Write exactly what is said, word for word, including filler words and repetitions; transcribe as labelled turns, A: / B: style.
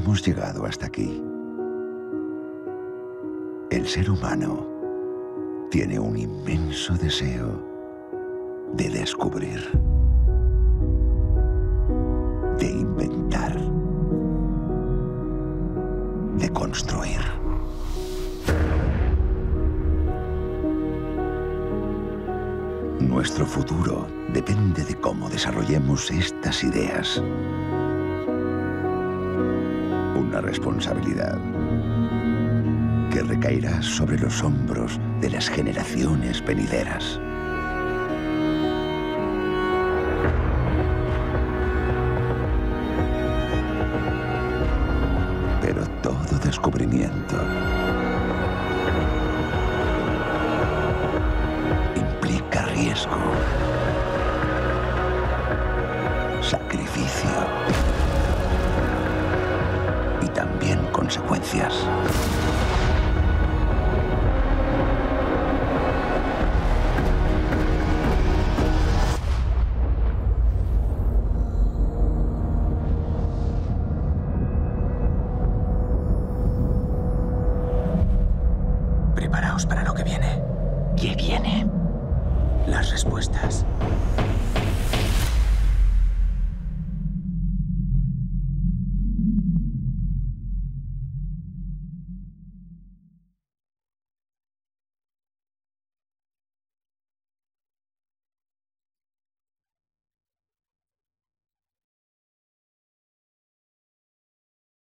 A: hemos llegado hasta aquí. El ser humano tiene un inmenso deseo de descubrir, de inventar, de construir. Nuestro futuro depende de cómo desarrollemos estas ideas. Una responsabilidad que recaerá sobre los hombros de las generaciones venideras. Pero todo descubrimiento implica riesgo, sacrificio y también consecuencias.
B: Preparaos para lo que viene.
C: ¿Qué viene?
B: Las respuestas.